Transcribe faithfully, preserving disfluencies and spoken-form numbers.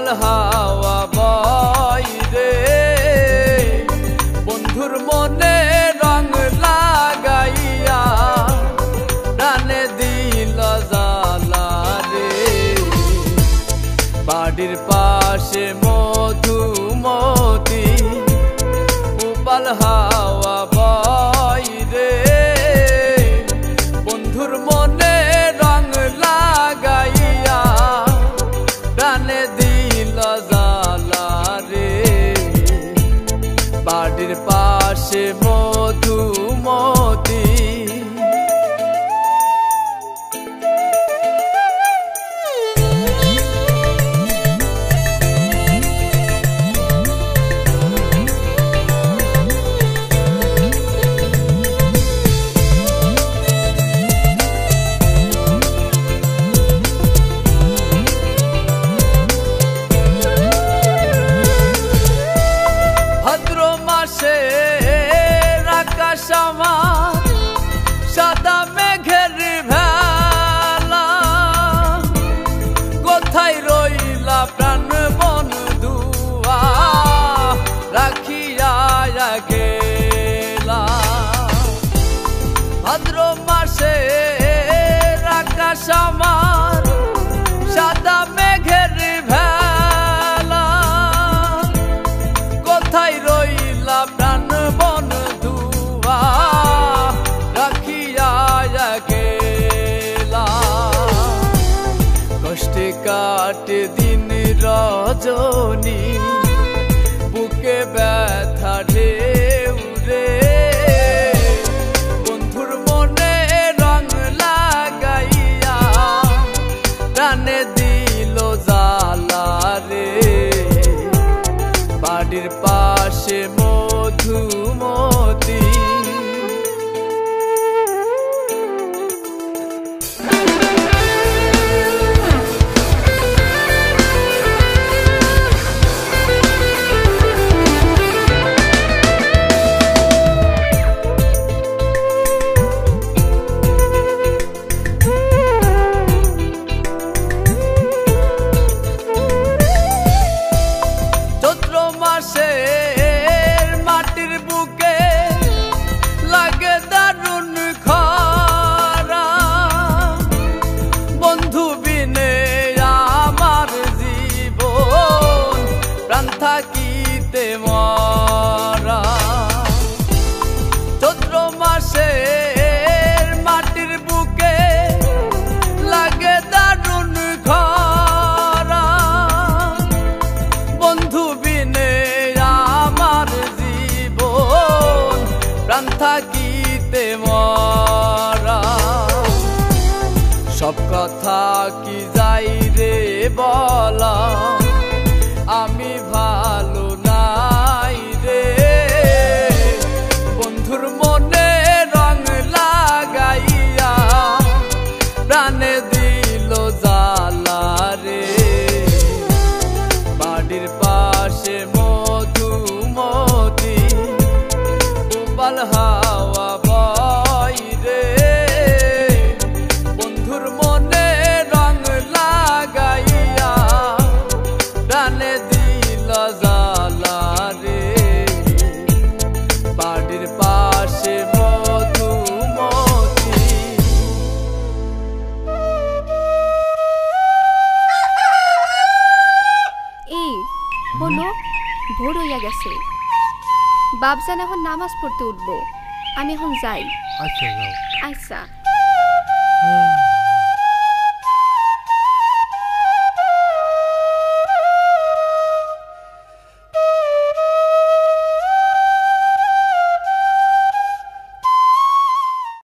উপাল হাওয়া বয় রে বন্ধুর মনে রং লাগাইয়া প্রাণে দিল জ্বালা রে বাড়ির পাশে মধুমতি উপাল হাওয়া বয় রে বন্ধুর মনে রং লাগাইয়া প্রাণে দিল জ্বালা রে বাড়ির পাশে মধুমতি আকাশ আমার সাদা মেঘের ভেলা কোথায় রইলা প্রাণ বন্ধুয়া রাখিয়া গেলা ভাদ্র মাসে আকাশ আমার সাদা মেঘের ভেলা কোথায় রইলা প্রাণ বন্ধুয়া রাখিয়া গেলা কষ্টে কাটে দিন রজনী বুকে ব্যথা ঢেউ রে বন্ধুর মনে রং লাগাইয়া প্রাণে দিল জ্বালা রে বাড়ির পাশে মধুমতি চৈত্র মাসের মাটির বুকে লাগে দারুণ খরা বন্ধু বিনে আমার জীবন প্রাণ থাকিতে মরা চৈত্র মাসের মাটির বুকে লাগে দারুণ খরা বন্ধু বিনে আমার জীবন প্রাণ থাকিতে মরা সব কথা কি যাই রে বলা আমি ভালো নাই রে বন্ধুর মনে রং লাগাইয়া প্রাণে দিল জ্বালা রে বাড়ির পাশে মধুমতি উপাল হাওয়া বয় রে বন্ধুর মনে রং লাগাইয়া প্রাণে দিল জ্বালা রে বাড়ির পাশে মধুমতি এই হলো ভোর হইয়া গেছে বাবজান এখন নামাজ পড়তে উঠবো আমি এখন যাই আচ্ছা যাও আচ্ছা